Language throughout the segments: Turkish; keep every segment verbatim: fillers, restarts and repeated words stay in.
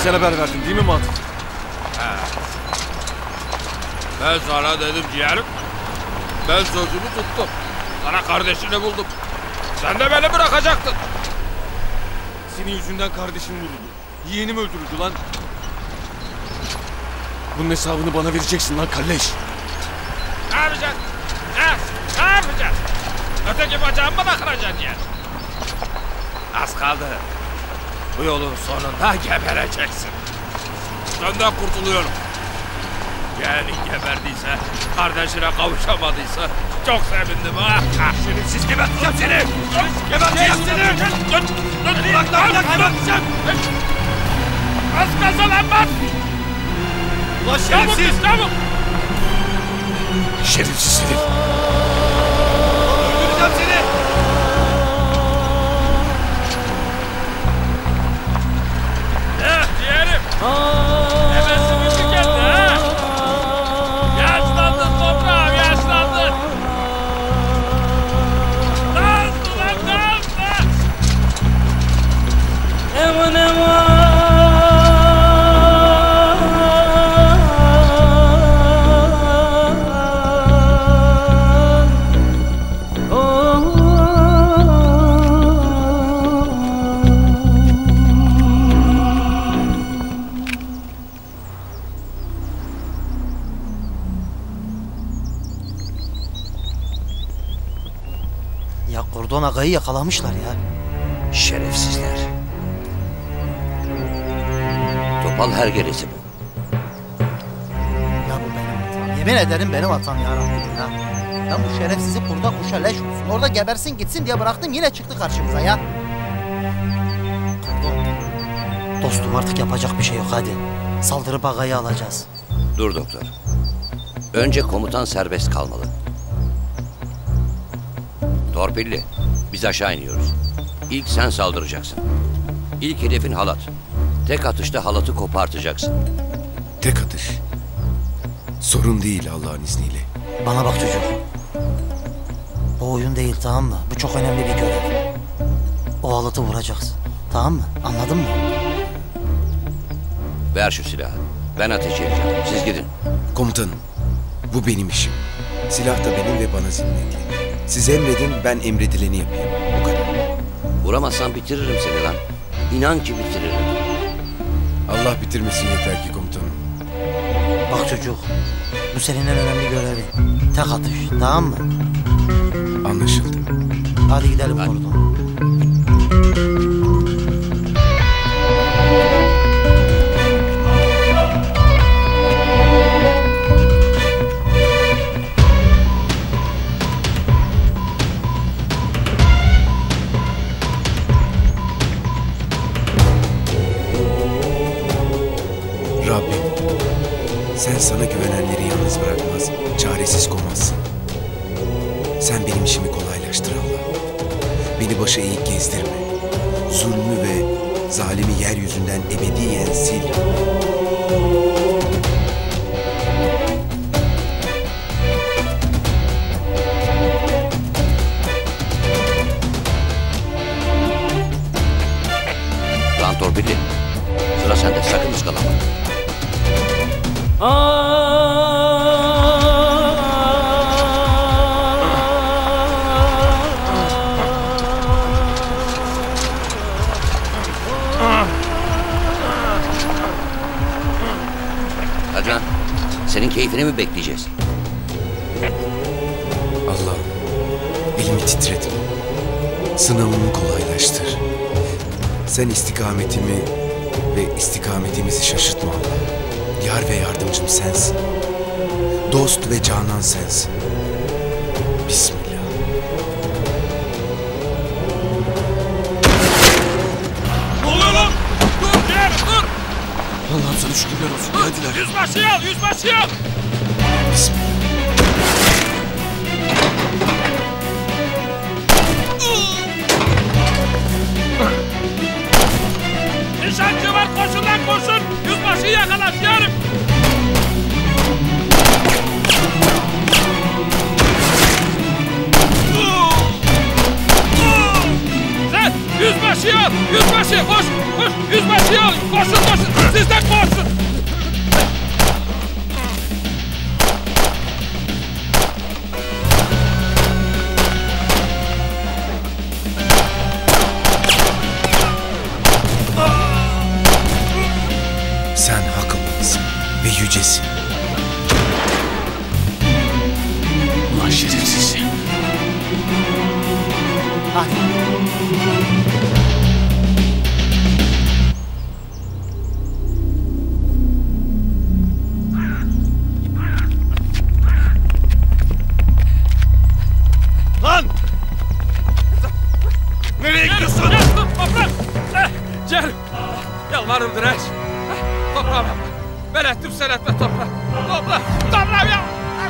Sen haber verdin değil mi Matık? He. Ben sana dedim ciğerim. Ben sözümü tuttum. Sana kardeşini buldum. Sen de beni bırakacaktın. Senin yüzünden kardeşim vuruldu. Yeğenim öldürüldü lan. Bunun hesabını bana vereceksin lan kalleş. Ne yapacaksın? Ne? Ne yapacaksın? Öteki bacağımı bana kıracaksın yani. Az kaldı. Bu yolun sonunda gebereceksin. Senden kurtuluyorum. Yeğenin geberdiyse, kardeşine kavuşamadıysa çok sevindim ha. Şerefsiz geberteceğim seni. Geberteceğim seni. Dur, dur, bırak lan, bırak, geberteceğim. Az kalsa lan bak. Ulan şerefsiz. Çabuk, çabuk. Şerefsiz herif. Öldüreceğim seni. Ne ciğerim? Nefesim mi geldi ha? Yaşlandın toprağım, yaşlandın. Dans ulan dans, dans. Eman eman. Ya Kordon Aga'yı yakalamışlar ya. Şerefsizler. Topal hergelesi bu. Ya bu benim hatam. Yemin ederim benim hatam ya Rabbim ya. Ben bu şerefsizi kurda kuşa leş olsun. Orada gebersin gitsin diye bıraktım, yine çıktı karşımıza ya. Kordon. Dostum artık yapacak bir şey yok, hadi. Saldırıp Aga'yı alacağız. Dur doktor. Önce komutan serbest kalmalı. Torpilli, biz aşağı iniyoruz. İlk sen saldıracaksın. İlk hedefin halat. Tek atışta halatı kopartacaksın. Tek atış. Sorun değil Allah'ın izniyle. Bana bak çocuk. Bu oyun değil, tamam mı? Bu çok önemli bir görev. O halatı vuracaksın. Tamam mı? Anladın mı? Ver şu silahı. Ben ateş edeceğim. Siz gidin. Komutanım, bu benim işim. Silah da benim ve bana zimmetli. Siz emredin, ben emredileni yapayım. Bu kadar. Vuramazsan bitiririm seni lan. İnan ki bitiririm. Allah bitirmesin yeter ki komutanım. Bak çocuk, bu senin en önemli görevin. Tek atış, tamam mı? Anlaşıldı. Hadi gidelim Kordon. Rabbim, sen sana güvenenleri yalnız bırakmaz, çaresiz koymazsın. Sen benim işimi kolaylaştır Allah. Beni başa eğik gezdirme. Zulmü ve zalimi yeryüzünden ebediyen sil. Lan torpilli. Sıra sende, sakın ıskalama. Hadi lan. Senin keyfini mi bekleyeceğiz? Allah'ım, elimi titretme. Sınavımı kolaylaştır. Sen istikametimi ve istikametimizi şaşırtma Allah. Yar ve yardımcım sensin. Dost ve canan sensin. Bismillah. Ne oluyor lan? Dur ciğerim, dur. Allah'ım sana şükürler olsun. Geldiler. Yüzbaşıyı al, yüzbaşıyı al. Bismillah. Nişancı var, koşun lan koşun. Yüzbaşıyı yakala ciğerim. Sen yüzbaşıyı al, yüzbaşı koş, koş, yüzbaşı. Bir şey olun. Koşun koşun. Siz de koşun. Sen akıllısın ve yücesin. Ulan şerefsiz. Hadi. Lan! Nereye gidiyorsun? Gel dur toprak. Eh, Gel. Yalvarırım direş. Eh, Toprağım yapma. Ben ettim sen etme toprak. Toprak. Toprağım ya.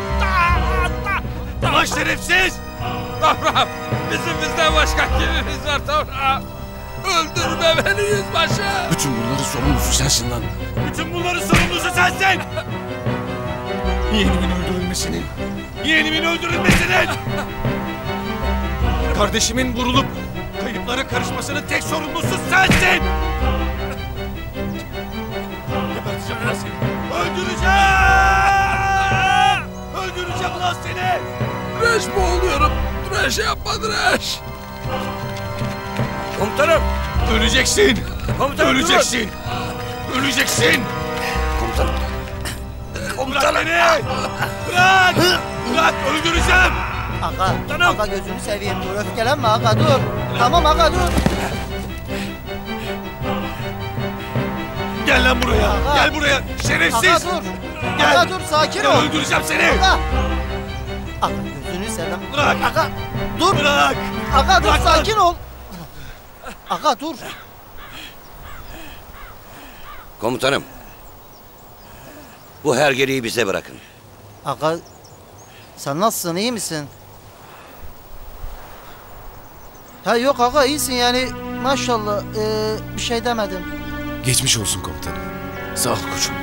Lan şerefsiz! Toprağım. Bizim bizden başka kimimiz var toprağım. Öldürme beni yüzbaşı. Bütün bunların sorumlusu sensin lan. Bütün bunların sorumlusu sensin! Yeğenimin öldürülmesinin, yeğenimin öldürülmesinin! Kardeşimin vurulup kayıplara karışmasının tek sorumlusu sensin! Geberteceğim lan seni! Öldüreceğim! Öldüreceğim lan seni! Direş boğuluyorum. Direş yapma direş. Komutanım! Öleceksin! Komutanım, Öleceksin! Öleceksin! Komutanım! Bırak beni! Bırak! Bırak! Öldüreceğim! Aga, aga gözünü seveyim dur öfkelenme aga dur. Tamam aga dur. Gel lan buraya! Aga. Gel buraya! Şerefsiz! Aga dur. Gel. Aga dur sakin Gel, ol. öldüreceğim seni! Aga. Aga gözünü seveyim. Bırak! Aga dur. Bırak! Aga dur Bırak lan. sakin ol. Aga dur. Komutanım! Bu hergeleyi bize bırakın. Aga sen nasılsın iyi misin? Ha yok aga iyisin yani maşallah ee, bir şey demedim. Geçmiş olsun komutanım. Sağ ol koçum.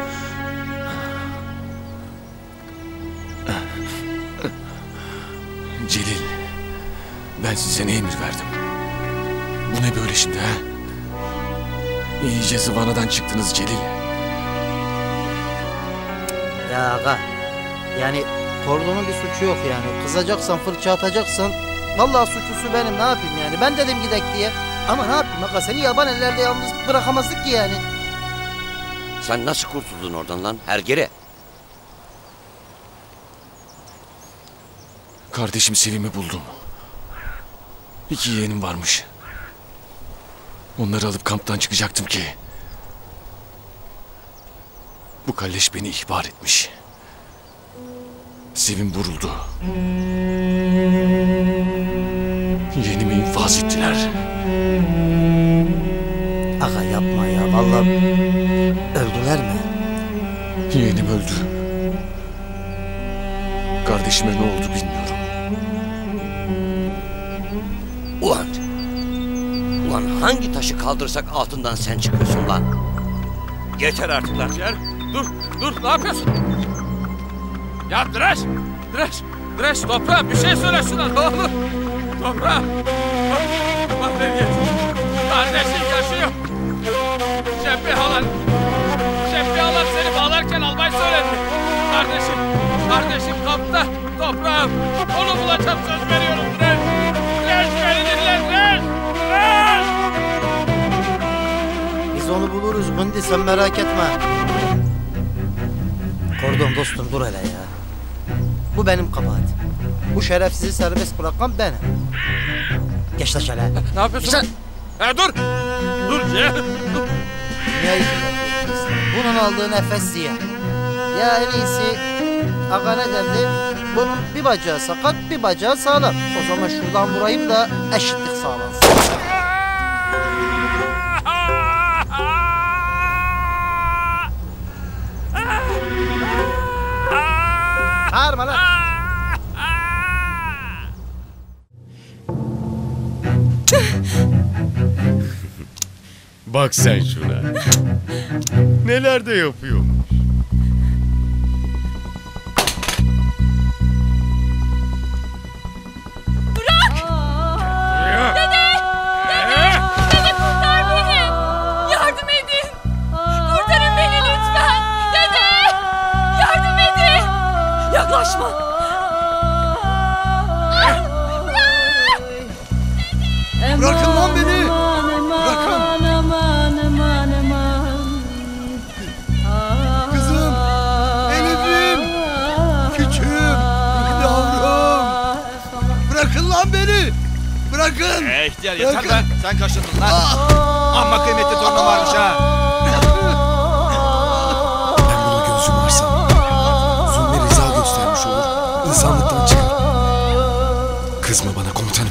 Celil, ben size ne emir verdim? Bu ne böyle şimdi ha? İyice zıvanadan çıktınız Celil. Ya aga yani Kordon'un bir suçu yok yani. Kızacaksan fırça atacaksan vallahi suçlusu benim ne yapayım yani. Ben dedim gidek diye. Ama ne yapayım aga seni yaban ellerde yalnız bırakamazdık ki yani. Sen nasıl kurtuldun oradan lan hergele? Kardeşim Sevim'i buldum. İki yeğenim varmış. Onları alıp kamptan çıkacaktım ki. Bu kalleş beni ihbar etmiş. Sevim vuruldu. Yeğenimi infaz ettiler. Aga yapma ya vallahi öldüler mi? Yeğenim öldü. Kardeşime ne oldu bilmiyorum. Ulan! Ulan hangi taşı kaldırsak altından sen çıkıyorsun lan? Yeter artık lan. Gel. Dur. Dur. Ne yapıyorsun? Ya direş. Direş. Direş toprağım bir şey söyle şuna ne olur. Toprağım. Bak nereye? Kardeşin yaşıyor. Şembi halan. Şembi halan seni bağlarken almayı söyledi. Kardeşim. Kardeşim kampta. Toprağım. Onu bulacağım söz veriyorum direş. Direş beni dinle direş. Direş. Biz onu buluruz Gündi sen merak etme. Kordon dostum dur hele ya. Bu benim kabahatim. Bu şerefsizi serbest bırakan benim. Geç la şöyle. Ne yapıyorsun? Sen- Ha dur. Dur ya. Dur. Dünyayı kirletiyorsun. Bunun aldığı nefes ziyan. Ya en iyisi aga ne derdi? Bunun bir bacağı sakat bir bacağı sağlam. O zaman şuradan vurayım da eşitlik sağlansın. Bağırma lan. Bak sen şuna. Neler de yapıyormuş. Dede kurtar beni. Yardım et yaklaşma. Bırakın lan beni. Bırakın. Kızım. Elif'im. Küçüğüm. Yavrum. Bırakın lan beni. Bırakın. Ee, ihtiyar yeter Bırakın. be. Sen kaşındın lan. Amma kıymetli torunum varmış ha. Ben buna göz yumarsam zulme rıza göstermiş olur, insanlıktan çıkar. Kızma bana komutanım.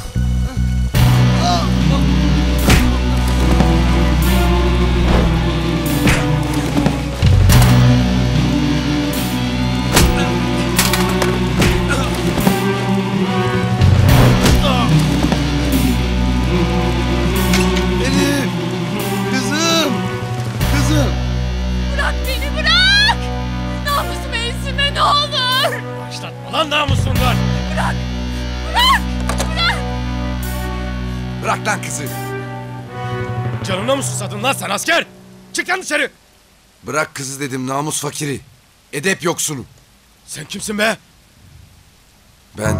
Elif. Kızım. Kızım. Bırak beni bırak. Namusumu ezme ne olur. Başlatma lan namusundan. Bırak. Bırak. Bırak. Bırak lan kızı. Canına mı susadın lan sen asker? Çık lan dışarı. Bırak kızı dedim, namus fakiri. Edep yoksunu. Sen kimsin be? Ben...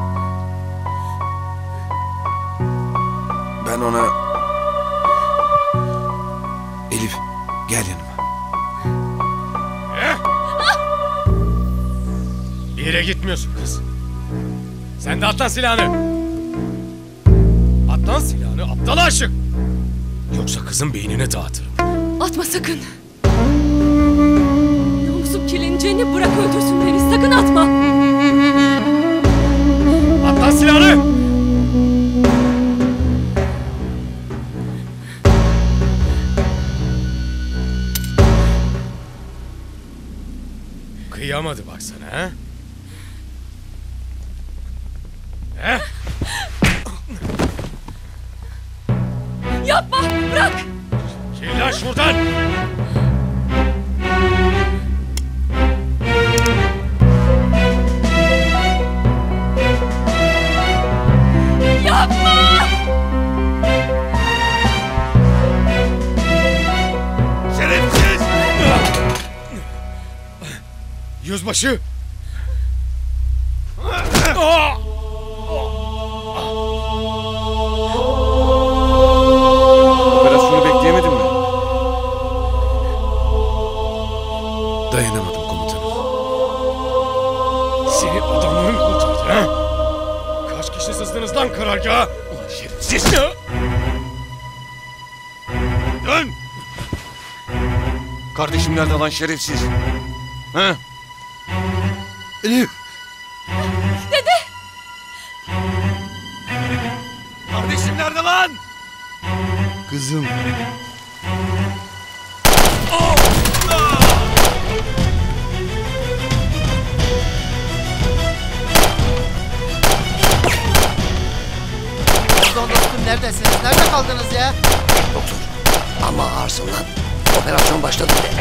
Ben ona... Elif, gel yanıma. Bir yere gitmiyorsun kız. Sen de at lan silahını. At lan silahını aptal aşık. Yoksa kızın beynini dağıtırım. Atma sakın. Namusum kirleneceğini bırak öldürsün beni. Sakın atma. At lan silahını. Kıyamadı baksana ha. He? Yapma. Bırak. Çekil lan şuradan. Yapma. Şerefsiz. Yüzbaşı. Operasyonu bekleyemedim mi? Dayanamadım komutanım. Seni adamların kurtardı ha? Kaç kişi sızdınız lan karargaha? Ulan şerefsiz! Dön! Kardeşim nerede lan şerefsiz? Ha? Elif. Kardeşim nerede lan? Kızım. Pardon dostum, neredesiniz? Nerede kaldınız ya? Doktor, ama ağırsın lan. Operasyon başladı de.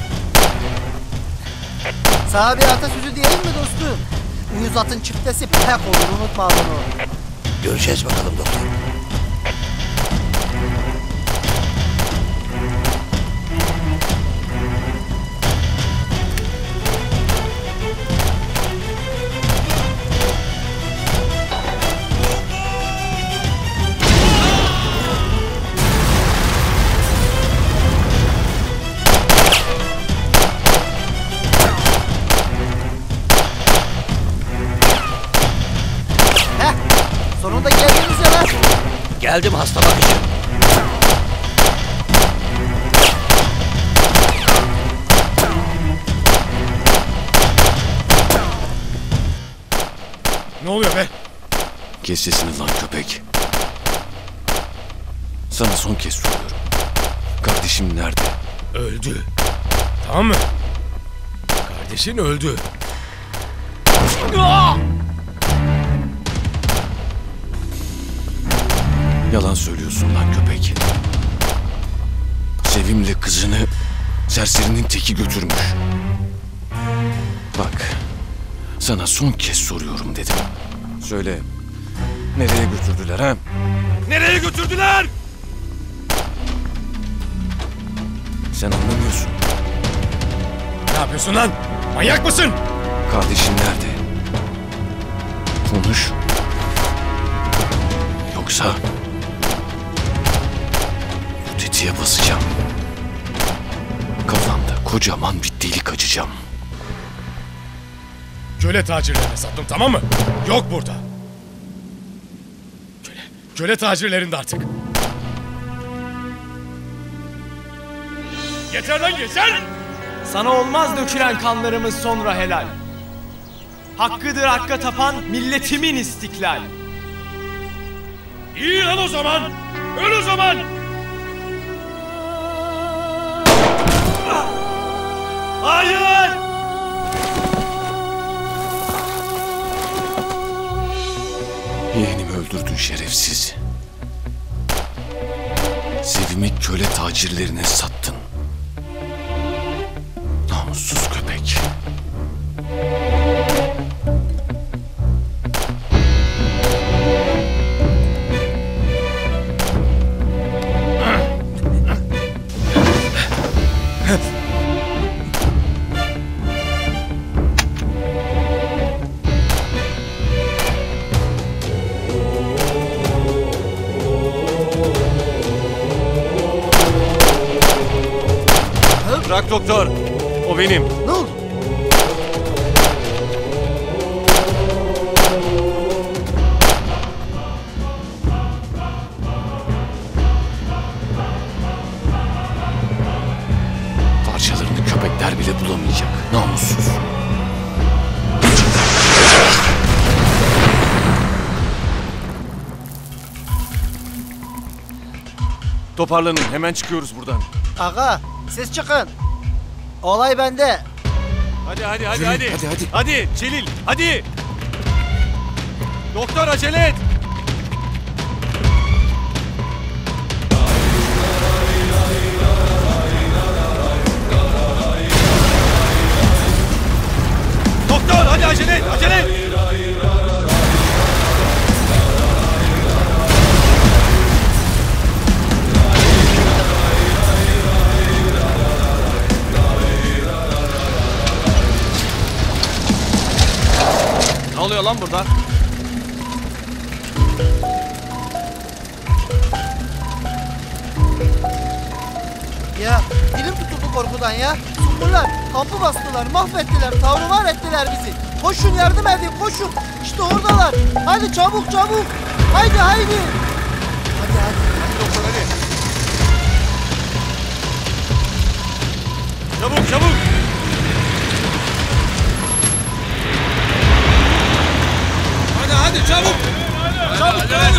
Sana bir atasözü diyeyim mi dostum? Uyuz atın çiftesi pek olur, unutma bunu. Göreceğiz bakalım doktor. Heh, sonunda geldiniz ya lan. Geldim hasta bakıcı. Ne oluyor be? Kes sesini lan köpek. Sana son kez soruyorum. Kardeşim nerede? Öldü. Tamam mı? Kardeşin öldü. Yalan söylüyorsun lan köpek. Sevim'le kızını serserinin teki götürmüş. Bak, sana son kez soruyorum dedim. Söyle, nereye götürdüler ha? Nereye götürdüler? Sen anlamıyorsun. Ne yapıyorsun lan? Manyak mısın? Kardeşin nerede? Konuş. Yoksa bu tetiğe basacağım. Kafanda kocaman bir delik açacağım. Köle tacirlerine sattım, tamam mı? Yok burada. Köle, köle tacirlerinde artık. Yeter lan yeter! Sana olmaz dökülen kanlarımız sonra helal. Hakkıdır hakka tapan milletimin istiklal. İyi lan o zaman! Öl o zaman! Hayır! Yeğenimi öldürdün şerefsiz. Sevimi köle tacirlerine sattın. Namussuz köpek. Bırak doktor. O benim. Ne oldu? Parçalarını köpekler bile bulamayacak. Namussuz. Toparlanın, hemen çıkıyoruz buradan. Aga siz çıkın. Olay bende. Hadi hadi hadi Yürü, hadi. hadi, hadi. Hadi Celil, hadi. Doktor acele et. Doktor hadi acele et, acele et. Ne oluyor lan burada? Ya dilim tutuldu korkudan ya. Sumurlar kampı bastılar, mahvettiler, tavrımar ettiler bizi. Koşun yardım edin, koşun. İşte oradalar. Haydi çabuk çabuk. Haydi haydi. Hadi hadi. Hadi doktor hadi. Çabuk çabuk. Hadi hadi çabuk. Çabuk hadi.